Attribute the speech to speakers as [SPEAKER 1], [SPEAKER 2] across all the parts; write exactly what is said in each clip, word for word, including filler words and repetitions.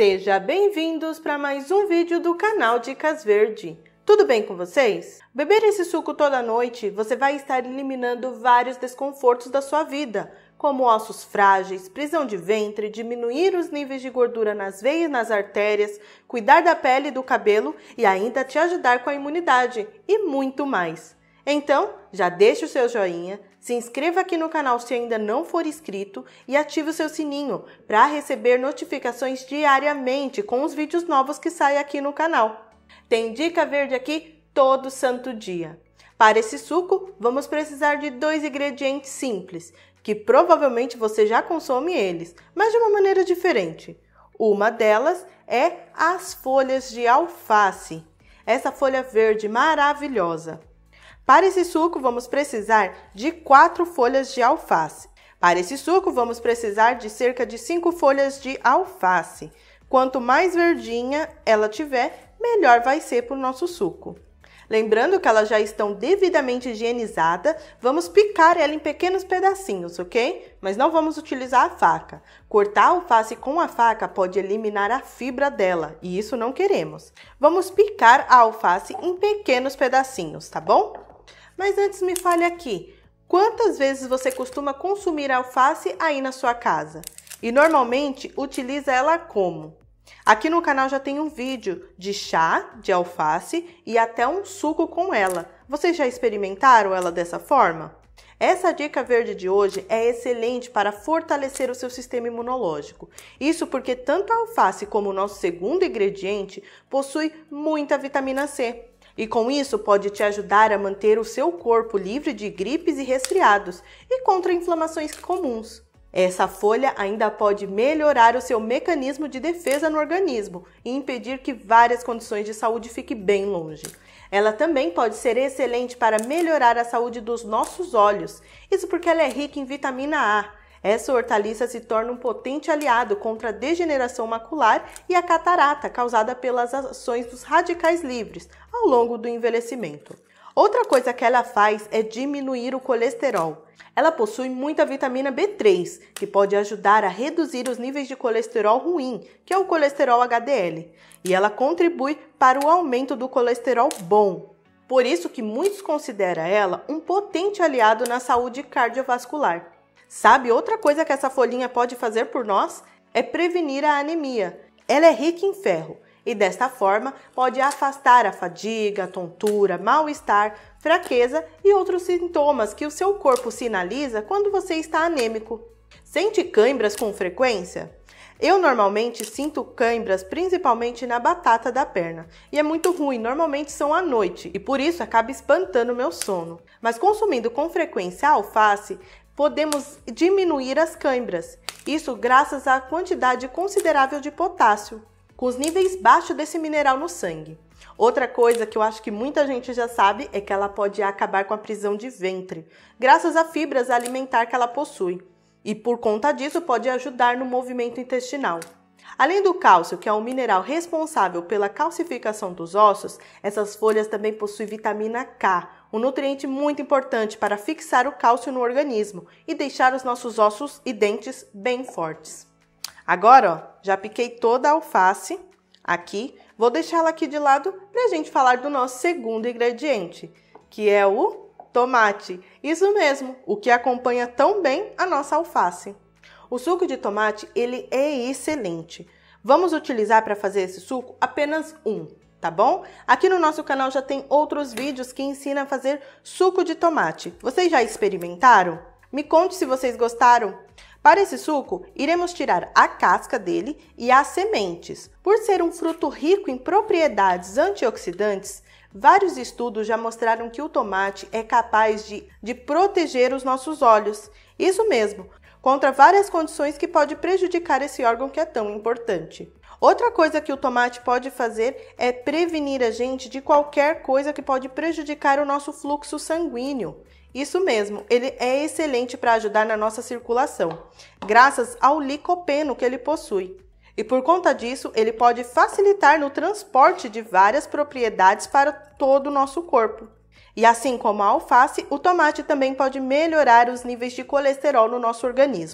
[SPEAKER 1] Seja bem-vindos para mais um vídeo do canal Dicas Verde. Tudo bem com vocês? Beber esse suco toda noite, você vai estar eliminando vários desconfortos da sua vida, como ossos frágeis, prisão de ventre, diminuir os níveis de gordura nas veias e nas artérias, cuidar da pele e do cabelo e ainda te ajudar com a imunidade e muito mais. Então, já deixa o seu joinha, se inscreva aqui no canal se ainda não for inscrito e ative o seu sininho para receber notificações diariamente com os vídeos novos que saem aqui no canal. Tem dica verde aqui todo santo dia. Para esse suco, vamos precisar de dois ingredientes simples, que provavelmente você já consome eles, mas de uma maneira diferente. Uma delas é as folhas de alface, essa folha verde maravilhosa. Para esse suco, vamos precisar de quatro folhas de alface. Para esse suco, vamos precisar de cerca de cinco folhas de alface. Quanto mais verdinha ela tiver, melhor vai ser para o nosso suco. Lembrando que elas já estão devidamente higienizadas, vamos picar ela em pequenos pedacinhos, ok? Mas não vamos utilizar a faca. Cortar a alface com a faca pode eliminar a fibra dela, e isso não queremos. Vamos picar a alface em pequenos pedacinhos, tá bom? Mas antes me fale aqui, quantas vezes você costuma consumir alface aí na sua casa? E normalmente utiliza ela como? Aqui no canal já tem um vídeo de chá de alface e até um suco com ela. Vocês já experimentaram ela dessa forma? Essa dica verde de hoje é excelente para fortalecer o seu sistema imunológico. Isso porque tanto a alface como o nosso segundo ingrediente possui muita vitamina C. E com isso pode te ajudar a manter o seu corpo livre de gripes e resfriados e contra inflamações comuns. Essa folha ainda pode melhorar o seu mecanismo de defesa no organismo e impedir que várias condições de saúde fiquem bem longe. Ela também pode ser excelente para melhorar a saúde dos nossos olhos, isso porque ela é rica em vitamina A. Essa hortaliça se torna um potente aliado contra a degeneração macular e a catarata causada pelas ações dos radicais livres ao longo do envelhecimento. Outra coisa que ela faz é diminuir o colesterol. Ela possui muita vitamina B três, que pode ajudar a reduzir os níveis de colesterol ruim, que é o colesterol H D L, e ela contribui para o aumento do colesterol bom. Por isso que muitos consideram ela um potente aliado na saúde cardiovascular. Sabe outra coisa que essa folhinha pode fazer por nós? É prevenir a anemia. Ela é rica em ferro e desta forma pode afastar a fadiga, a tontura, mal-estar, fraqueza e outros sintomas que o seu corpo sinaliza quando você está anêmico. Sente câimbras com frequência? Eu normalmente sinto câimbras principalmente na batata da perna e é muito ruim, normalmente são à noite e por isso acaba espantando o meu sono. Mas consumindo com frequência a alface, podemos diminuir as câimbras, isso graças à quantidade considerável de potássio, com os níveis baixos desse mineral no sangue. Outra coisa que eu acho que muita gente já sabe é que ela pode acabar com a prisão de ventre, graças a fibras alimentar que ela possui, e por conta disso pode ajudar no movimento intestinal. Além do cálcio, que é um mineral responsável pela calcificação dos ossos, essas folhas também possuem vitamina K, um nutriente muito importante para fixar o cálcio no organismo e deixar os nossos ossos e dentes bem fortes. Agora, ó, já piquei toda a alface aqui, vou deixá-la aqui de lado para a gente falar do nosso segundo ingrediente, que é o tomate. Isso mesmo, o que acompanha tão bem a nossa alface. O suco de tomate, ele é excelente. Vamos utilizar para fazer esse suco apenas um, tá bom? Aqui no nosso canal já tem outros vídeos que ensinam a fazer suco de tomate. Vocês já experimentaram? Me conte se vocês gostaram. Para esse suco, iremos tirar a casca dele e as sementes. Por ser um fruto rico em propriedades antioxidantes, vários estudos já mostraram que o tomate é capaz de, de proteger os nossos olhos. Isso mesmo, contra várias condições que podem prejudicar esse órgão que é tão importante. Outra coisa que o tomate pode fazer é prevenir a gente de qualquer coisa que pode prejudicar o nosso fluxo sanguíneo. Isso mesmo, ele é excelente para ajudar na nossa circulação, graças ao licopeno que ele possui. E por conta disso, ele pode facilitar no transporte de várias propriedades para todo o nosso corpo. E assim como a alface, o tomate também pode melhorar os níveis de colesterol no nosso organismo.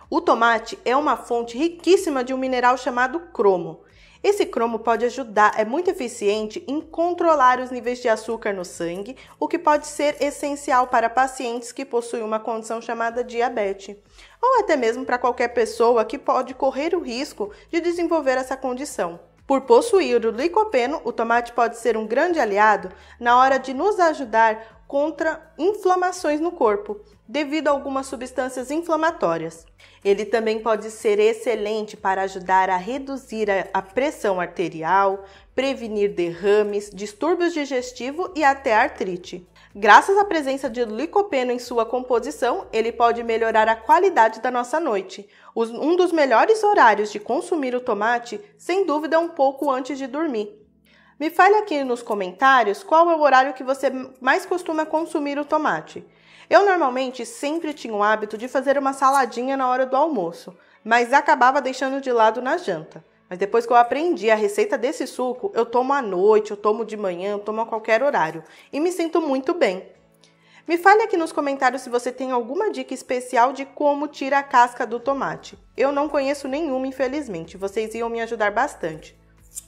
[SPEAKER 1] O tomate é uma fonte riquíssima de um mineral chamado cromo. Esse cromo pode ajudar, é muito eficiente em controlar os níveis de açúcar no sangue, o que pode ser essencial para pacientes que possuem uma condição chamada diabetes, ou até mesmo para qualquer pessoa que pode correr o risco de desenvolver essa condição. Por possuir o licopeno, o tomate pode ser um grande aliado na hora de nos ajudar contra inflamações no corpo, devido a algumas substâncias inflamatórias. Ele também pode ser excelente para ajudar a reduzir a pressão arterial, prevenir derrames, distúrbios digestivos e até artrite. Graças à presença de licopeno em sua composição, ele pode melhorar a qualidade da nossa noite. Um dos melhores horários de consumir o tomate, sem dúvida, é um pouco antes de dormir. Me fale aqui nos comentários qual é o horário que você mais costuma consumir o tomate. Eu normalmente sempre tinha o hábito de fazer uma saladinha na hora do almoço, mas acabava deixando de lado na janta. Mas depois que eu aprendi a receita desse suco, eu tomo à noite, eu tomo de manhã, eu tomo a qualquer horário e me sinto muito bem. Me fale aqui nos comentários se você tem alguma dica especial de como tirar a casca do tomate. Eu não conheço nenhuma, infelizmente, vocês iam me ajudar bastante.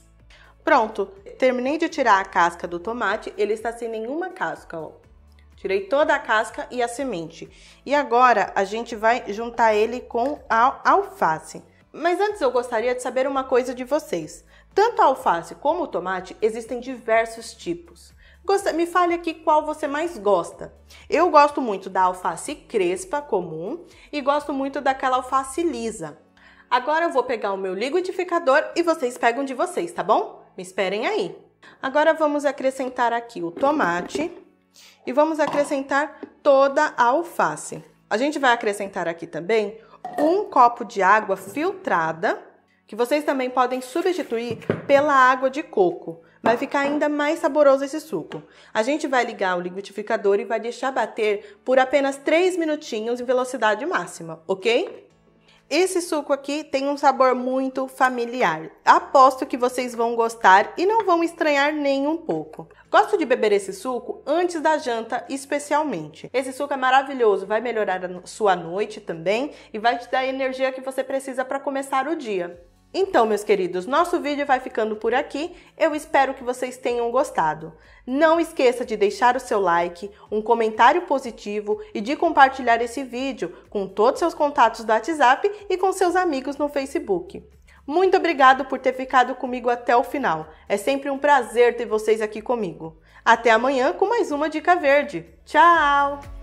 [SPEAKER 1] Pronto, terminei de tirar a casca do tomate, ele está sem nenhuma casca, ó. Tirei toda a casca e a semente. E agora a gente vai juntar ele com a alface. Mas antes eu gostaria de saber uma coisa de vocês. Tanto a alface como o tomate existem diversos tipos. Me fale aqui qual você mais gosta. Eu gosto muito da alface crespa comum e gosto muito daquela alface lisa. Agora eu vou pegar o meu liquidificador e vocês pegam de vocês, tá bom? Me esperem aí. Agora vamos acrescentar aqui o tomate e vamos acrescentar toda a alface. A gente vai acrescentar aqui também um copo de água filtrada, que vocês também podem substituir pela água de coco. Vai ficar ainda mais saboroso esse suco. A gente vai ligar o liquidificador e vai deixar bater por apenas três minutinhos em velocidade máxima, ok? Esse suco aqui tem um sabor muito familiar. Aposto que vocês vão gostar e não vão estranhar nem um pouco. Gosto de beber esse suco antes da janta, especialmente. Esse suco é maravilhoso, vai melhorar a sua noite também e vai te dar a energia que você precisa para começar o dia. Então, meus queridos, nosso vídeo vai ficando por aqui. Eu espero que vocês tenham gostado. Não esqueça de deixar o seu like, um comentário positivo e de compartilhar esse vídeo com todos os seus contatos do WhatsApp e com seus amigos no Facebook. Muito obrigado por ter ficado comigo até o final. É sempre um prazer ter vocês aqui comigo. Até amanhã com mais uma Dica Verde. Tchau!